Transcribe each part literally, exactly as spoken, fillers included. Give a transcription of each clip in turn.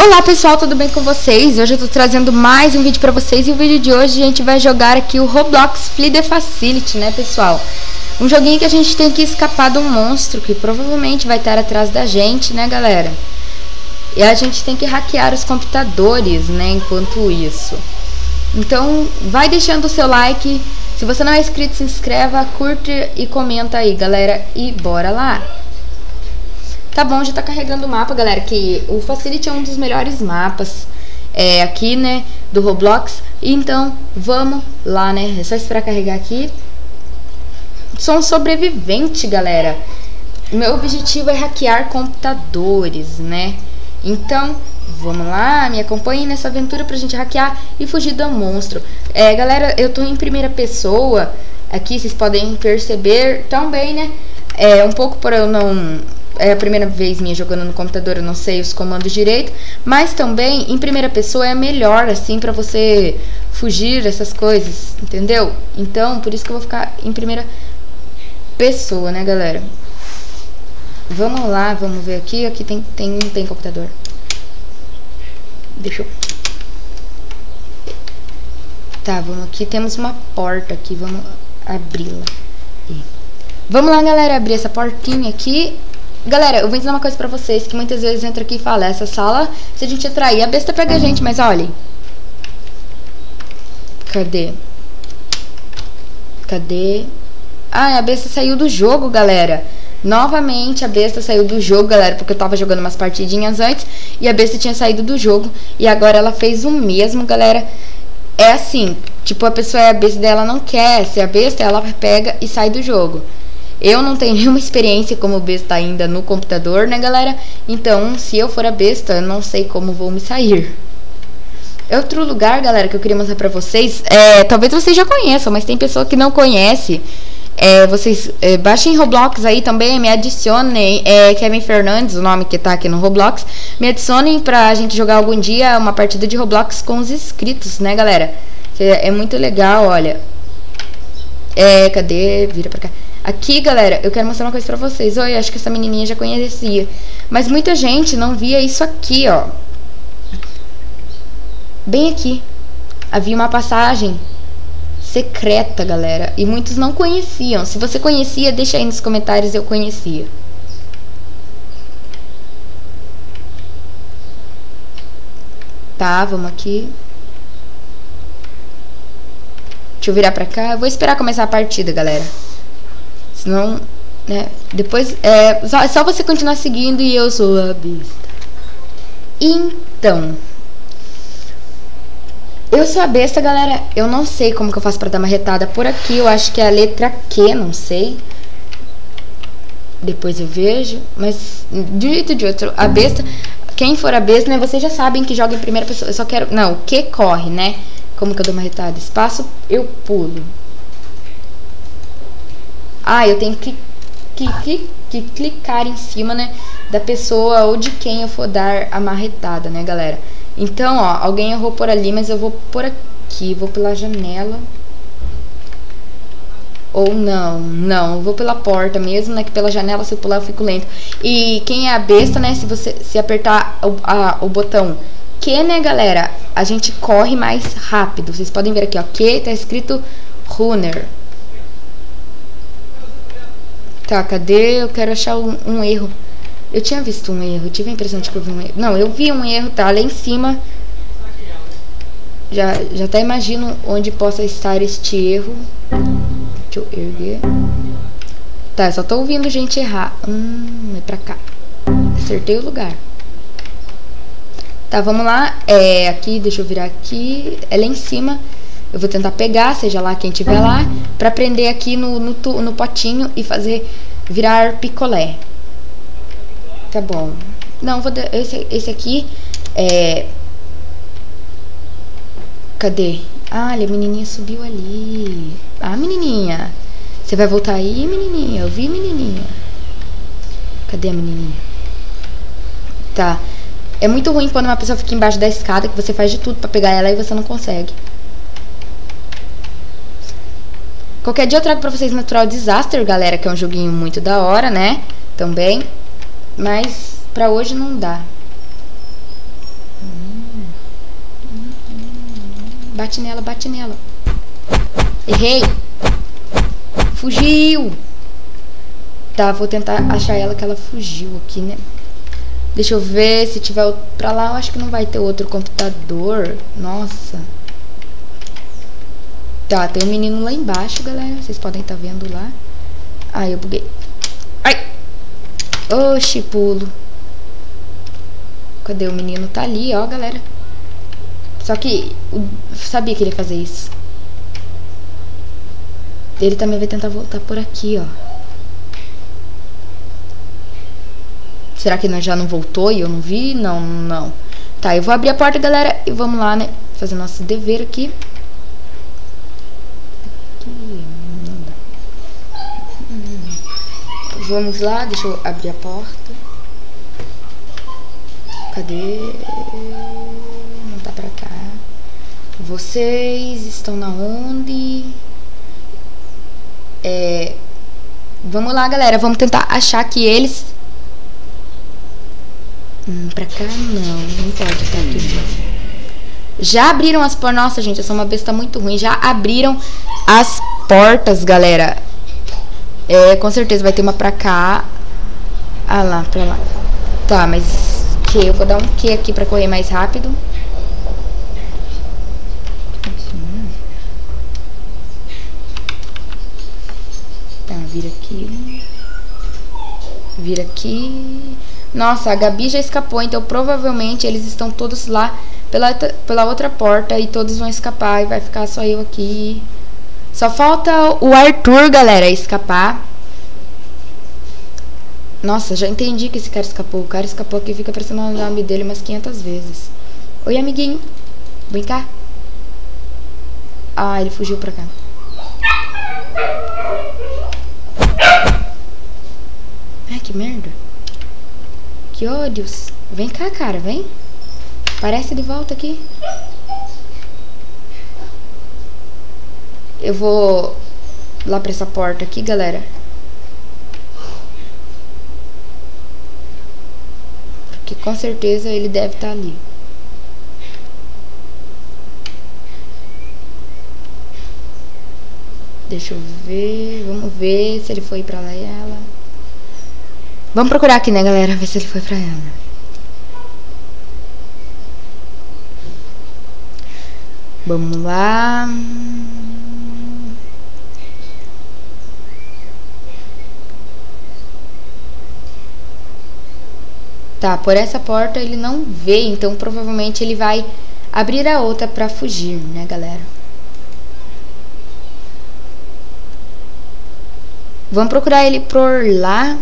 Olá pessoal, tudo bem com vocês? Hoje eu tô trazendo mais um vídeo pra vocês. E o vídeo de hoje a gente vai jogar aqui o Roblox Flee the Facility, né pessoal? Um joguinho que a gente tem que escapar de um monstro que provavelmente vai estar atrás da gente, né galera? E a gente tem que hackear os computadores, né, enquanto isso. Então vai deixando o seu like. Se você não é inscrito, se inscreva, curte e comenta aí galera. E bora lá! Tá bom, já tá carregando o mapa, galera, que o Facility é um dos melhores mapas é, aqui, né, do Roblox. Então, vamos lá, né, é só esperar carregar aqui. Sou um sobrevivente, galera. Meu objetivo é hackear computadores, né. Então, vamos lá, me acompanhem nessa aventura pra gente hackear e fugir do monstro. É, galera, eu tô em primeira pessoa aqui, vocês podem perceber também, né, é um pouco por eu não... É a primeira vez minha jogando no computador, eu não sei os comandos direito. Mas também, em primeira pessoa é melhor, assim, pra você fugir essas coisas, entendeu? Então, por isso que eu vou ficar em primeira pessoa, né, galera? Vamos lá, vamos ver aqui. Aqui tem, tem, tem computador. Deixa eu... Tá, vamos aqui. Temos uma porta aqui, vamos abri-la. Vamos lá, galera, abrir essa portinha aqui. Galera, eu vou ensinar uma coisa pra vocês, que muitas vezes entra aqui e fala, essa sala, se a gente entrar aí, a besta pega a gente, mas olhem. Cadê? Cadê? Ah, a besta saiu do jogo, galera. Novamente a besta saiu do jogo, galera, porque eu tava jogando umas partidinhas antes e a besta tinha saído do jogo. E agora ela fez o mesmo, galera. É assim, tipo, a pessoa é a besta dela, não quer ser a besta, ela pega e sai do jogo. Eu não tenho nenhuma experiência como besta ainda no computador, né, galera? Então, se eu for a besta, eu não sei como vou me sair. Outro lugar, galera, que eu queria mostrar pra vocês, é, talvez vocês já conheçam, mas tem pessoa que não conhece. É, vocês é, baixem Roblox aí também, me adicionem, é, Kevin Fernandes, o nome que tá aqui no Roblox. Me adicionem pra gente jogar algum dia uma partida de Roblox com os inscritos, né, galera? Que é, é muito legal, olha. É, cadê? Vira pra cá. Aqui, galera, eu quero mostrar uma coisa pra vocês. Oi, acho que essa menininha já conhecia. Mas muita gente não via isso aqui, ó. Bem aqui. Havia uma passagem secreta, galera. E muitos não conheciam. Se você conhecia, deixa aí nos comentários, eu conhecia. Tá, vamos aqui. Deixa eu virar pra cá. Eu vou esperar começar a partida, galera. Senão, né, depois é só, é só você continuar seguindo e eu sou a besta. Então, eu sou a besta, galera. Eu não sei como que eu faço pra dar uma retada por aqui. Eu acho que é a letra Q, não sei. Depois eu vejo. Mas, de um jeito ou de outro, a besta, quem for a besta, né, vocês já sabem que joga em primeira pessoa. Eu só quero, não, o Q corre, né. Como que eu dou uma retada? Espaço, eu pulo. Ah, eu tenho que, que, que, que clicar em cima, né, da pessoa ou de quem eu for dar a marretada, né, galera? Então, ó, alguém errou por ali, mas eu vou por aqui, vou pela janela. Ou não, não, eu vou pela porta mesmo, né, que pela janela, se eu pular, eu fico lento. E quem é a besta, né, se você se apertar o, a, o botão Q, né, galera, a gente corre mais rápido. Vocês podem ver aqui, ó, Q, tá escrito runner. Tá, cadê? Eu quero achar um, um erro. Eu tinha visto um erro, eu tive a impressão de que eu vi um erro. Não, eu vi um erro, tá lá em cima. Já, já até imagino onde possa estar este erro. Deixa eu erguer. Tá, eu só tô ouvindo gente errar. Hum, é pra cá. Acertei o lugar. Tá, vamos lá. É, aqui, deixa eu virar aqui. É lá em cima. Eu vou tentar pegar, seja lá quem tiver lá, pra prender aqui no, no, no potinho e fazer virar picolé. Tá bom. Não, vou dar, esse, esse aqui é... Cadê? Ah, a menininha subiu ali. Ah, menininha. Você vai voltar aí, menininha? Eu vi, menininha. Cadê a menininha? Tá. É muito ruim quando uma pessoa fica embaixo da escada, que você faz de tudo pra pegar ela e você não consegue. Qualquer dia eu trago pra vocês Natural Disaster, galera, que é um joguinho muito da hora, né? Também. Mas pra hoje não dá. Bate nela, bate nela. Errei. Fugiu. Tá, vou tentar achar ela, que ela fugiu aqui, né? Deixa eu ver se tiver outro pra lá. Eu acho que não vai ter outro computador. Nossa. Tá, tem um menino lá embaixo, galera. Vocês podem estar vendo lá. Ai, eu buguei. Ai. Oxi, pulo. Cadê o menino? Tá ali, ó, galera. Só que eu sabia que ele ia fazer isso. Ele também vai tentar voltar por aqui, ó. Será que nós já não voltou e eu não vi? Não, não. Tá, eu vou abrir a porta, galera, e vamos lá, né? Fazer nosso dever aqui. Aqui, vamos lá, deixa eu abrir a porta. Cadê? Não tá pra cá. Vocês estão na onde? É... Vamos lá, galera, vamos tentar achar que eles... Hum, pra cá não, não pode estar aqui. Já abriram as portas. Nossa, gente, eu sou uma besta muito ruim. Já abriram as portas, galera. É, com certeza vai ter uma pra cá. Ah lá, pra lá. Tá, mas que? Eu vou dar um Q aqui pra correr mais rápido. Tá, vira aqui. Vira aqui. Nossa, a Gabi já escapou, então provavelmente eles estão todos lá pela, pela outra porta e todos vão escapar e vai ficar só eu aqui. Só falta o Arthur, galera, escapar. Nossa, já entendi que esse cara escapou. O cara escapou aqui, fica aparecendo o nome dele umas quinhentas vezes. Oi, amiguinho. Vem cá. Ah, ele fugiu pra cá. Ai, que merda. Que ódios. Vem cá, cara, vem. Aparece de volta aqui. Eu vou lá pra essa porta aqui, galera. Porque com certeza ele deve estar ali. Deixa eu ver. Vamos ver se ele foi pra lá e ela. Vamos procurar aqui, né, galera? Ver se ele foi pra ela. Vamos lá. Tá, por essa porta ele não vê, então provavelmente ele vai abrir a outra pra fugir, né, galera? Vamos procurar ele por lá.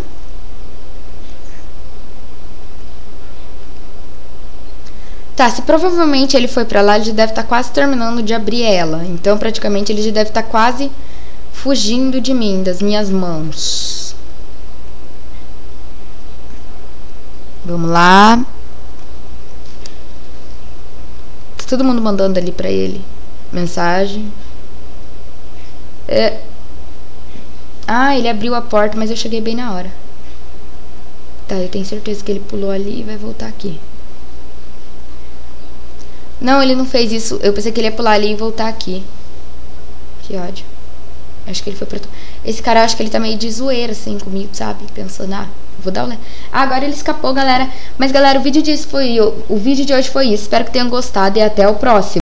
Tá, se provavelmente ele foi pra lá, ele já deve estar quase terminando de abrir ela. Então, praticamente, ele já deve estar quase fugindo de mim, das minhas mãos. Vamos lá. Tá todo mundo mandando ali pra ele mensagem. É... Ah, ele abriu a porta, mas eu cheguei bem na hora. Tá, eu tenho certeza que ele pulou ali e vai voltar aqui. Não, ele não fez isso. Eu pensei que ele ia pular ali e voltar aqui. Que ódio. Acho que ele foi pra... Esse cara, acho que ele tá meio de zoeira, assim, comigo, sabe? Pensando, ah, vou dar um... Ah, agora ele escapou, galera. Mas, galera, o vídeo disso foi... O vídeo de hoje foi isso. Espero que tenham gostado e até o próximo.